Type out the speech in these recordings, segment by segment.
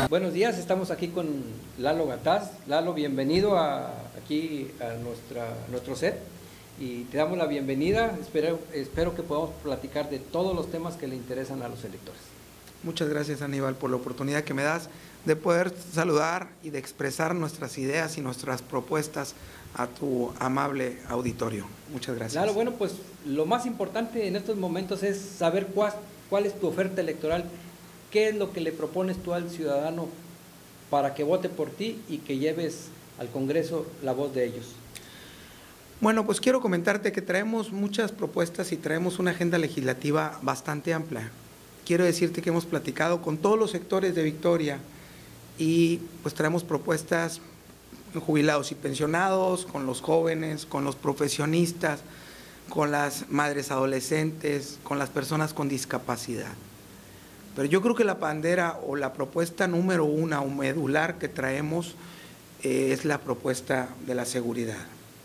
Buenos días, estamos aquí con Lalo Gataz. Lalo, bienvenido aquí a nuestro set y te damos la bienvenida. Espero que podamos platicar de todos los temas que le interesan a los electores. Muchas gracias, Aníbal, por la oportunidad que me das de poder saludar y de expresar nuestras ideas y nuestras propuestas a tu amable auditorio. Muchas gracias. Lalo, bueno, pues lo más importante en estos momentos es saber cuál es tu oferta electoral. ¿Qué es lo que le propones tú al ciudadano para que vote por ti y que lleves al Congreso la voz de ellos? Bueno, pues quiero comentarte que traemos muchas propuestas y traemos una agenda legislativa bastante amplia. Quiero decirte que hemos platicado con todos los sectores de Victoria y pues traemos propuestas en jubilados y pensionados, con los jóvenes, con los profesionistas, con las madres adolescentes, con las personas con discapacidad. Pero yo creo que la bandera o la propuesta número una o medular que traemos es la propuesta de la seguridad.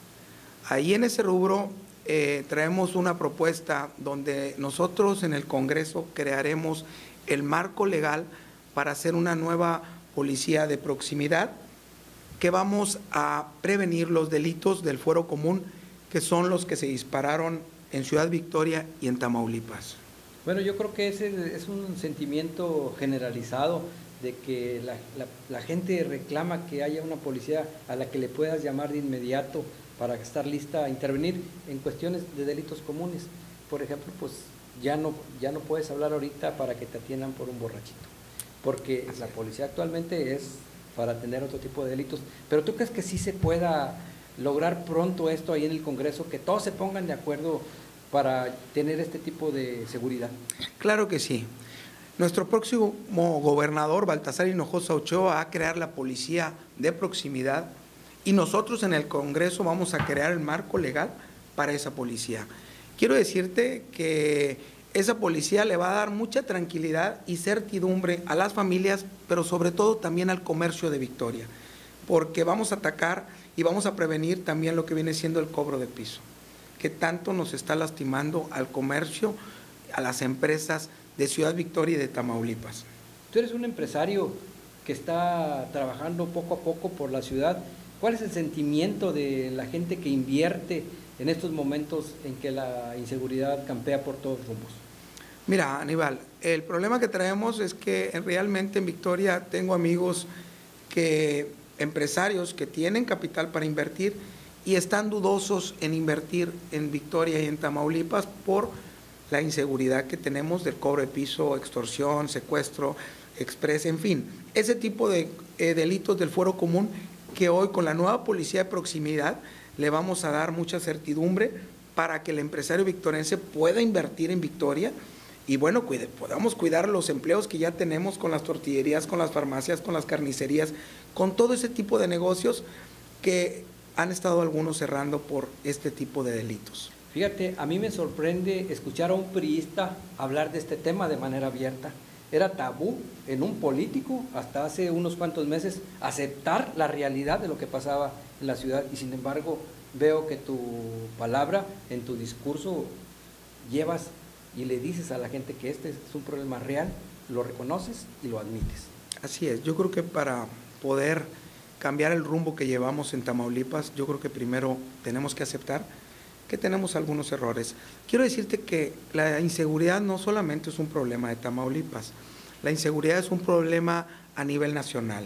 Ahí en ese rubro traemos una propuesta donde nosotros en el Congreso crearemos el marco legal para hacer una nueva policía de proximidad que vamos a prevenir los delitos del fuero común, que son los que se dispararon en Ciudad Victoria y en Tamaulipas. Bueno, yo creo que ese es un sentimiento generalizado de que la gente reclama que haya una policía a la que le puedas llamar de inmediato para estar lista a intervenir en cuestiones de delitos comunes. Por ejemplo, pues ya no puedes hablar ahorita para que te atiendan por un borrachito, porque la policía actualmente es para atender otro tipo de delitos. Pero ¿tú crees que sí se pueda lograr pronto esto ahí en el Congreso, que todos se pongan de acuerdo para tener este tipo de seguridad? Claro que sí. Nuestro próximo gobernador, Baltasar Hinojosa Ochoa, va a crear la policía de proximidad y nosotros en el Congreso vamos a crear el marco legal para esa policía. Quiero decirte que esa policía le va a dar mucha tranquilidad y certidumbre a las familias, pero sobre todo también al comercio de Victoria, porque vamos a atacar y vamos a prevenir también lo que viene siendo el cobro de piso, que tanto nos está lastimando al comercio, a las empresas de Ciudad Victoria y de Tamaulipas. Tú eres un empresario que está trabajando poco a poco por la ciudad. ¿Cuál es el sentimiento de la gente que invierte en estos momentos en que la inseguridad campea por todos rumbos? Mira, Aníbal, el problema que traemos es que realmente en Victoria tengo amigos empresarios que tienen capital para invertir y están dudosos en invertir en Victoria y en Tamaulipas por la inseguridad que tenemos del cobro de piso, extorsión, secuestro, express, en fin, ese tipo de delitos del fuero común que hoy con la nueva policía de proximidad le vamos a dar mucha certidumbre para que el empresario victorense pueda invertir en Victoria y bueno, podamos cuidar los empleos que ya tenemos con las tortillerías, con las farmacias, con las carnicerías, con todo ese tipo de negocios que han estado algunos cerrando por este tipo de delitos. Fíjate, a mí me sorprende escuchar a un priista hablar de este tema de manera abierta. Era tabú en un político hasta hace unos cuantos meses aceptar la realidad de lo que pasaba en la ciudad y sin embargo veo que tu palabra, en tu discurso, llevas y le dices a la gente que este es un problema real, lo reconoces y lo admites. Así es, yo creo que para poder cambiar el rumbo que llevamos en Tamaulipas, yo creo que primero tenemos que aceptar que tenemos algunos errores. Quiero decirte que la inseguridad no solamente es un problema de Tamaulipas, la inseguridad es un problema a nivel nacional,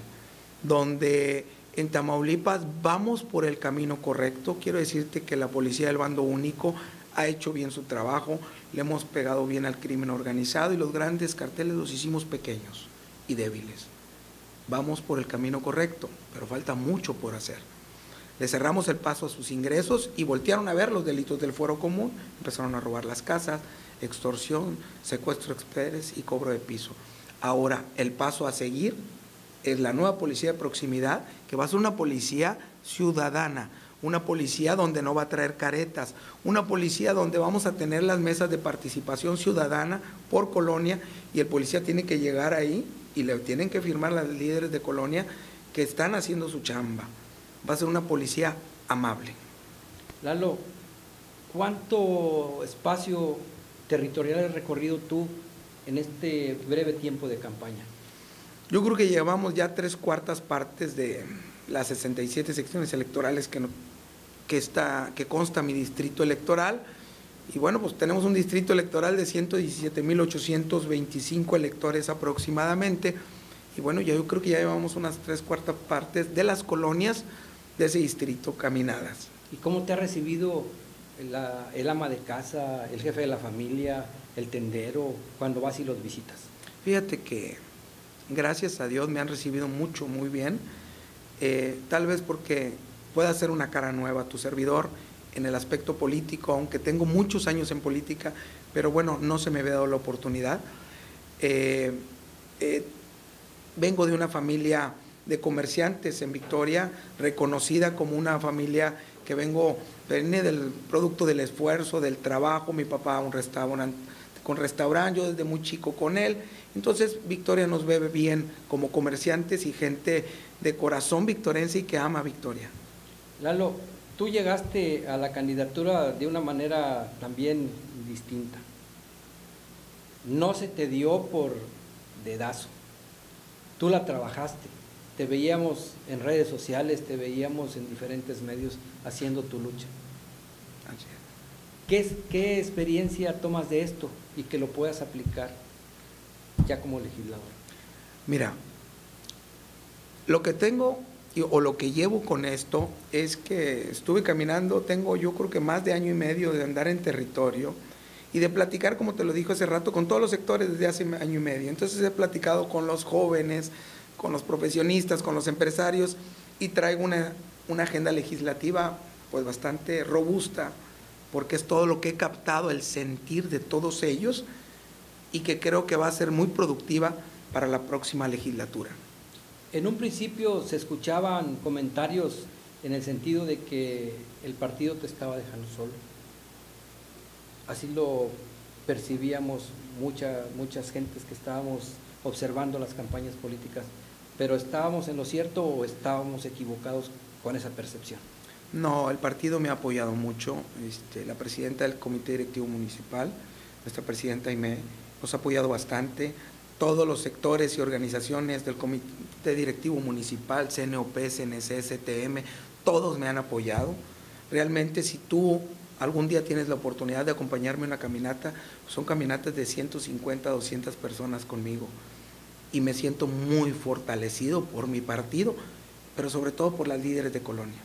donde en Tamaulipas vamos por el camino correcto. Quiero decirte que la policía del bando único ha hecho bien su trabajo, le hemos pegado bien al crimen organizado y los grandes carteles los hicimos pequeños y débiles. Vamos por el camino correcto, pero falta mucho por hacer. Le cerramos el paso a sus ingresos y voltearon a ver los delitos del fuero común, empezaron a robar las casas, extorsión, secuestro express y cobro de piso. Ahora, el paso a seguir es la nueva policía de proximidad, que va a ser una policía ciudadana, una policía donde no va a traer caretas, una policía donde vamos a tener las mesas de participación ciudadana por colonia y el policía tiene que llegar ahí y le tienen que firmar las líderes de colonia que están haciendo su chamba. Va a ser una policía amable. Lalo, ¿cuánto espacio territorial has recorrido tú en este breve tiempo de campaña? Yo creo que llevamos ya 3/4 partes de las 67 secciones electorales que consta mi distrito electoral. Y bueno, pues tenemos un distrito electoral de 117,825 electores aproximadamente. Y bueno, yo creo que ya llevamos unas 3/4 partes de las colonias de ese distrito caminadas. ¿Y cómo te ha recibido el ama de casa, el jefe de la familia, el tendero, cuando vas y los visitas? Fíjate que gracias a Dios me han recibido mucho, muy bien, tal vez porque pueda ser una cara nueva a tu servidor en el aspecto político, aunque tengo muchos años en política, pero bueno, no se me había dado la oportunidad. Vengo de una familia de comerciantes en Victoria, reconocida como una familia que viene del producto del esfuerzo, del trabajo. Mi papá un restaurante, yo desde muy chico con él. Entonces Victoria nos ve bien como comerciantes y gente de corazón victorense y que ama a Victoria. Lalo, tú llegaste a la candidatura de una manera también distinta. No se te dio por dedazo. Tú la trabajaste. Te veíamos en redes sociales, te veíamos en diferentes medios haciendo tu lucha. ¿Qué experiencia tomas de esto y que lo puedas aplicar ya como legislador? Mira, lo que tengo o lo que llevo con esto es que estuve caminando, tengo yo creo que más de 1 año y medio de andar en territorio y de platicar, como te lo dije hace rato, con todos los sectores desde hace 1 año y medio. Entonces he platicado con los jóvenes, con los profesionistas, con los empresarios y traigo una agenda legislativa pues bastante robusta, porque es todo lo que he captado, el sentir de todos ellos y que creo que va a ser muy productiva para la próxima legislatura. En un principio se escuchaban comentarios en el sentido de que el partido te estaba dejando solo. Así lo percibíamos muchas gentes que estábamos observando las campañas políticas, pero ¿estábamos en lo cierto o estábamos equivocados con esa percepción? No, el partido me ha apoyado mucho, la presidenta del Comité Directivo Municipal, nuestra presidenta Aimé, nos ha apoyado bastante, todos los sectores y organizaciones del Comité Directivo Municipal, CNOP, CNC, CTM, todos me han apoyado. Realmente si tú algún día tienes la oportunidad de acompañarme en una caminata, son caminatas de 150 a 200 personas conmigo y me siento muy fortalecido por mi partido, pero sobre todo por las líderes de colonia.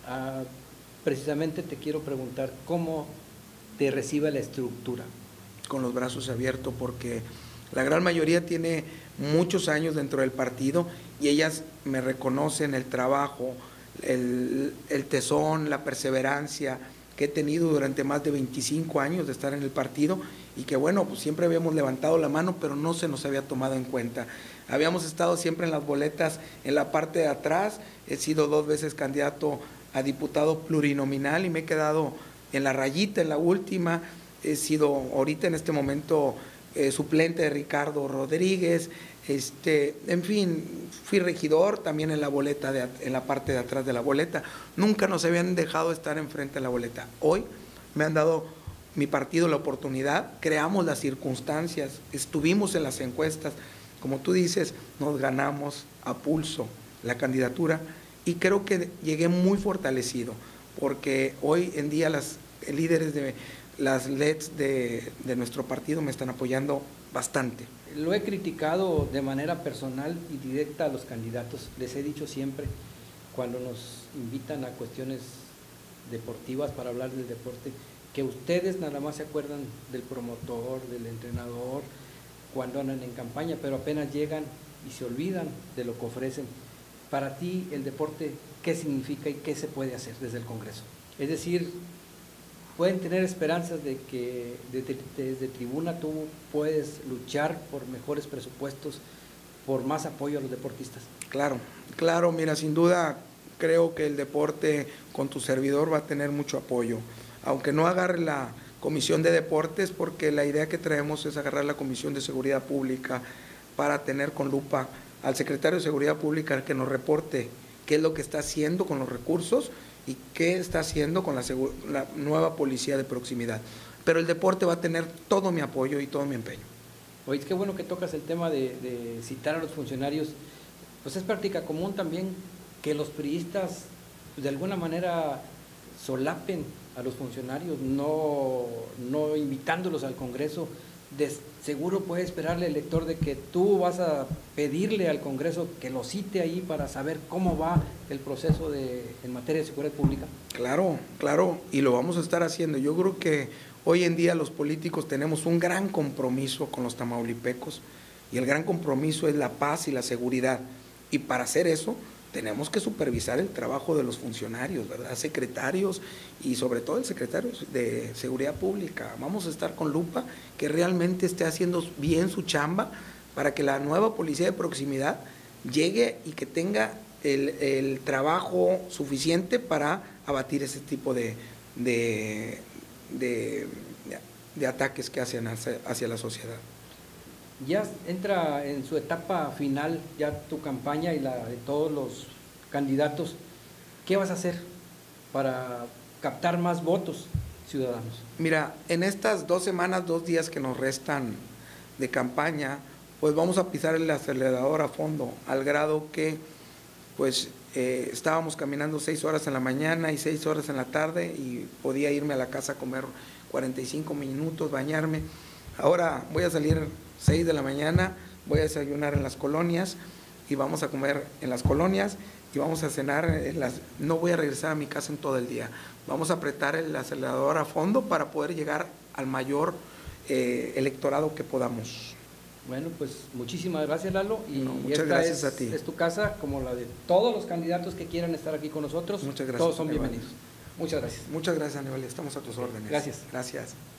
Precisamente te quiero preguntar, ¿cómo te recibe la estructura? Con los brazos abiertos, porque la gran mayoría tiene muchos años dentro del partido y ellas me reconocen el trabajo, el tesón, la perseverancia que he tenido durante más de 25 años de estar en el partido y que bueno, pues siempre habíamos levantado la mano, pero no se nos había tomado en cuenta. Habíamos estado siempre en las boletas, en la parte de atrás, he sido 2 veces candidato a diputado plurinominal y me he quedado en la rayita, en la última. He sido ahorita en este momento suplente de Ricardo Rodríguez, en fin, fui regidor también en la boleta, en la parte de atrás de la boleta. Nunca nos habían dejado estar enfrente de la boleta. Hoy me han dado mi partido la oportunidad, creamos las circunstancias, estuvimos en las encuestas, como tú dices, nos ganamos a pulso la candidatura y creo que llegué muy fortalecido, porque hoy en día las líderes de las LEDs de nuestro partido me están apoyando bastante. Lo he criticado de manera personal y directa a los candidatos. Les he dicho siempre, cuando nos invitan a cuestiones deportivas para hablar del deporte, que ustedes nada más se acuerdan del promotor, del entrenador, cuando andan en campaña, pero apenas llegan y se olvidan de lo que ofrecen. Para ti, el deporte, ¿qué significa y qué se puede hacer desde el Congreso? Es decir, pueden tener esperanzas de que desde tribuna tú puedes luchar por mejores presupuestos, por más apoyo a los deportistas. Claro, mira, sin duda creo que el deporte con tu servidor va a tener mucho apoyo, aunque no agarre la Comisión de Deportes, porque la idea que traemos es agarrar la Comisión de Seguridad Pública para tener con lupa al secretario de Seguridad Pública que nos reporte qué es lo que está haciendo con los recursos y qué está haciendo con la nueva policía de proximidad. Pero el deporte va a tener todo mi apoyo y todo mi empeño. Oye, qué bueno que tocas el tema de citar a los funcionarios. Pues es práctica común también que los priistas de alguna manera solapen a los funcionarios, no invitándolos al Congreso. Seguro puede esperarle el lector de que tú vas a pedirle al Congreso que lo cite ahí para saber cómo va el proceso en materia de seguridad pública. Claro, claro, y lo vamos a estar haciendo. Yo creo que hoy en día los políticos tenemos un gran compromiso con los tamaulipecos, y el gran compromiso es la paz y la seguridad, y para hacer eso tenemos que supervisar el trabajo de los funcionarios, ¿verdad? Secretarios y sobre todo el secretario de Seguridad Pública. Vamos a estar con lupa que realmente esté haciendo bien su chamba para que la nueva policía de proximidad llegue y que tenga el trabajo suficiente para abatir ese tipo de ataques que hacen hacia la sociedad. Ya entra en su etapa final ya tu campaña y la de todos los candidatos. ¿Qué vas a hacer para captar más votos ciudadanos? Mira, en estas 2 semanas, 2 días que nos restan de campaña, pues vamos a pisar el acelerador a fondo, al grado que pues estábamos caminando 6 horas en la mañana y 6 horas en la tarde, y podía irme a la casa a comer 45 minutos, bañarme. Ahora voy a salir 6 de la mañana, voy a desayunar en las colonias y vamos a comer en las colonias y vamos a cenar no voy a regresar a mi casa en todo el día. Vamos a apretar el acelerador a fondo para poder llegar al mayor electorado que podamos. Bueno, pues muchísimas gracias, Lalo, y muchas gracias a ti. Es tu casa, como la de todos los candidatos que quieran estar aquí con nosotros. Muchas gracias. Todos son bienvenidos. Muchas gracias. Muchas gracias, Aníbal, estamos a tus órdenes. Gracias. Gracias.